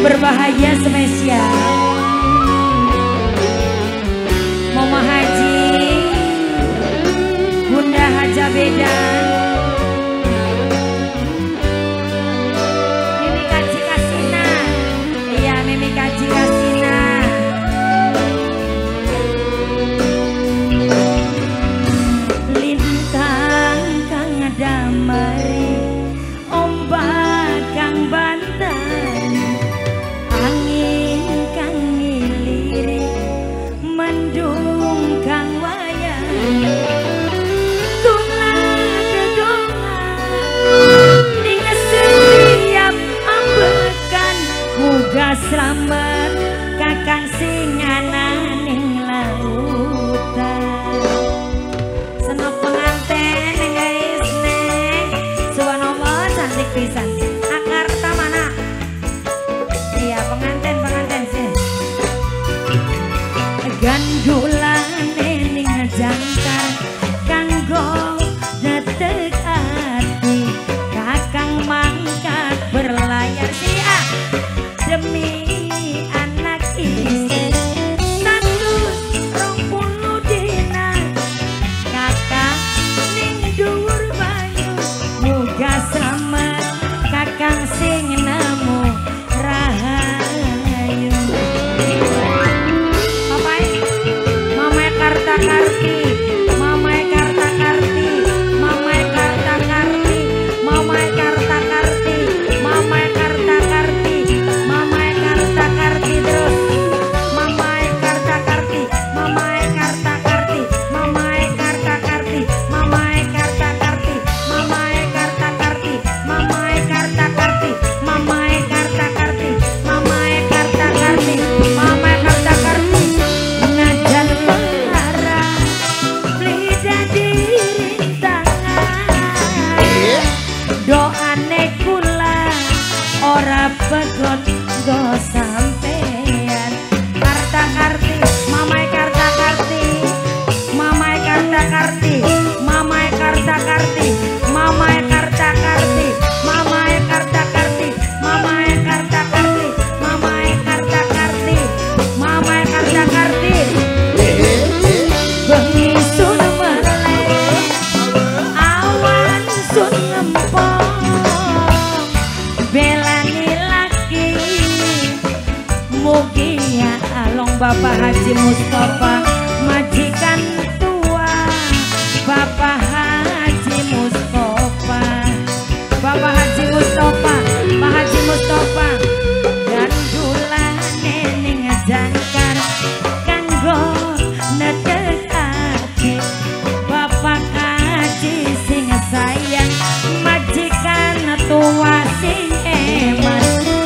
berbahagia spesial Mama Haji, Bunda Haja Beda, Mimi Kaji Kasina, iya Mimi Kaji Kasina, lintang kang damai, ombak kang bantai, angin kang ngiliri, mendung kang wayang, kula dedonga ning setiap ambekan, muga slamet kakang sing ana ning lautan. Senop penganten guys neng, suwanomo cantik pisan. Akarta mana? Iya penganten sih. Gandulane ning jangkar kanggo detek ati, kakang mangkat berlayar sia demi anak istri. Status 20 dina kakang ning dhuwur banyu, muga slamet kakang sing nemu rahayu. Mamae Karta Karti, Mamae Karta Karti, Mamae Karta Karti, Mamae Karta Karti, Mamae Karta Karti, Mamae Karta Karti terus. Mamae Karta Karti, Mamae Karta Karti, Mamae Karta Karti, Mamae Karta Karti, Mamae Karta Karti, Mamae Karta Karti, Mamae Karta Karti, Mamae Karta Karti, Mamae Karta Karti. Ngajan lara beli dadi rintangan, doane kula ora pegot go sampean. Karta Karti, Mamae Karta Karti, Mamae Karta Karti, Mamae Karta Karti, Mamae Karta Karti, Mamae Karta Karti, Mamae Karta Karti, Mamae Karta Karti, Mamae Karta Karti. Bengi sun melek, awan sun ngempong, belani laki, mugi ya along Bapak Haji Mustafa, majikan tua Bapak Haji Mustafa, Bapak Haji Mustafa, Pak Haji Mustafa, gandulane ning jangkar kanggo nedek ati, Bapak Haji sing sayang, majikan tua sing eman.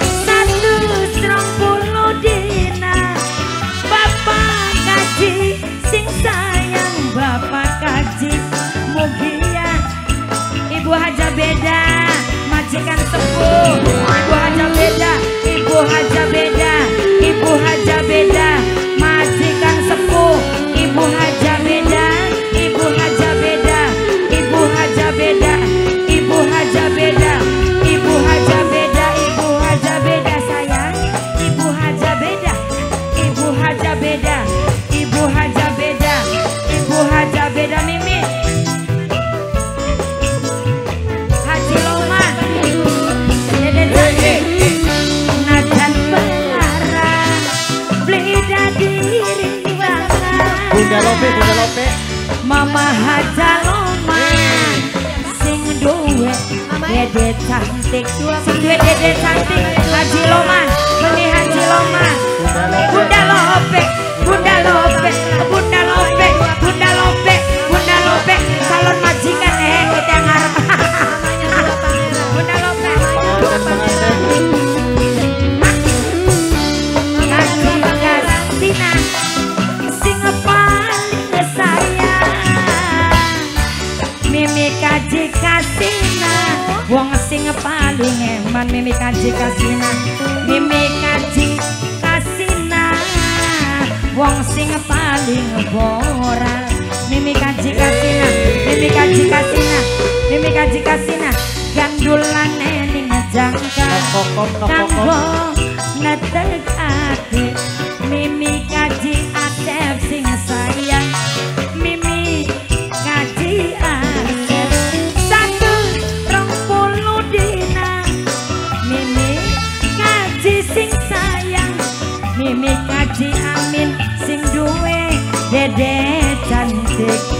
120 dina Bapak Haji sing sayang, Bapak Haji mugia Ibu Haja Beda, majikan sepuh Ibu Haja Beda, Ibu Haja Beda, Ibu Haja Beda, majikan sepuh Ibu Haja Beda, Ibu Haja Beda, Ibu Haja Beda, Ibu Haja Beda, Ibu Haja Beda, Ibu Haja Beda sayang, Ibu Haja Beda, Ibu Haja Beda, Ibu Haja Beda, Ibu Haja Beda Mimi Haji Loma, Dede cantik, najan penara beli dadi rintangan. Bunda Lope, Mama Haja Loma sing duwe dede cantik, sing duwe dede cantik Haji Loma, meni Haji Loma. Bunda Lope, Bunda Lope, Bunda Lope, Bunda Lope, Bunda Lope, calon majikan kita ngarep. Bunda Lope, Kaji Kasina sing paling sayang, Mimi Kaji Kasina wong sing paling eman. Mimi Kaji Kasina, Mimi Kaji Kasina wong sing paling moral. Mimi Kaji Kasina, Mimi Kaji Kasina, Mimi Kaji Kasina, gandulane ning jangkar kanggo netekake Mimi Kaji Asep sing sayang Mimi Kaji Asep 120 dina Mimi Kaji sing sayang Mimi Kaji Amin sing duwe dede cantik